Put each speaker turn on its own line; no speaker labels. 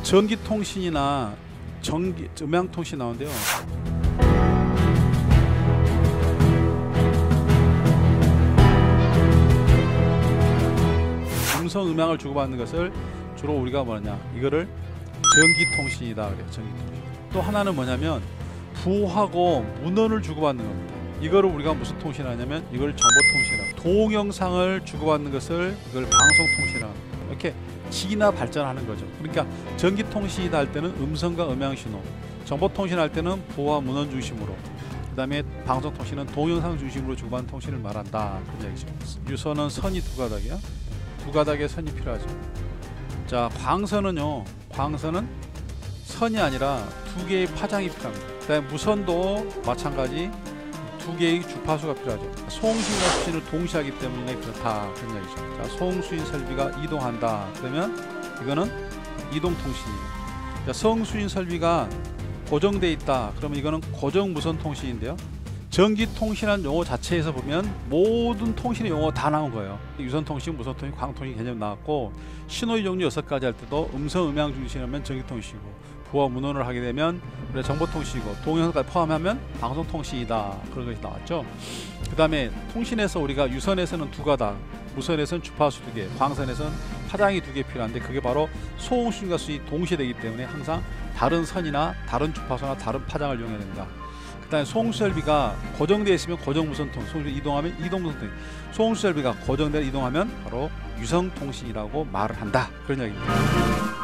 전기통신이나 음향통신 나오는데요. 음성 음향을 주고받는 것을 주로 우리가 뭐냐, 이거를 전기통신이다 그래요. 전기통신. 또 하나는 뭐냐면 부호하고 문헌을 주고받는 겁니다. 이거를 우리가 무슨 통신하냐면 이걸 정보통신이라고. 동영상을 주고받는 것을 이걸 방송통신이라고. 이렇게 진화 발전하는 거죠. 그러니까 전기통신이다 할 때는 음성과 음향 신호, 정보통신 할 때는 부호와 문헌 중심으로, 그 다음에 방송통신은 동영상 중심으로 주고받는 통신을 말한다, 그런 얘기죠. 유선은 선이 두 가닥이야. 두 가닥의 선이 필요하죠. 자, 광선은요, 광선은 선이 아니라 두 개의 파장이 필요합니다. 그다음에 무선도 마찬가지 두 개의 주파수가 필요하죠. 소음수인과 수신을 동시에 하기 때문에 그렇다, 그런 얘기죠. 자, 소음수인 설비가 이동한다 그러면 이거는 이동통신이에요. 자, 소음수인 설비가 고정되어 있다 그러면 이거는 고정 무선 통신인데요. 전기통신한 용어 자체에서 보면 모든 통신의 용어 다 나온 거예요. 유선통신, 무선통신, 광통신 개념 나왔고, 신호의 종류 6가지 할 때도 음성, 음향 중심이면 전기통신이고, 부호와 문헌을 하게 되면 그래 정보통신이고, 동영상까지 포함하면 방송통신이다, 그런 것이 나왔죠. 그 다음에 통신에서 우리가 유선에서는 두 가닥, 무선에서는 주파수 2개, 광선에서는 파장이 2개 필요한데 그게 바로 소음수인과 수신이 동시에 되기 때문에 항상 다른 선이나 다른 주파수나 다른 파장을 이용해야 된다. 그다음에 소음수설비가 고정되어 있으면 고정무선통, 소음수 이동하면 이동무선통, 소음수설비가 고정되어 이동하면 바로 유성통신이라고 말을 한다, 그런 이야기입니다.